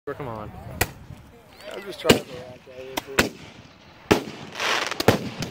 Come on. I'm just trying to go out there.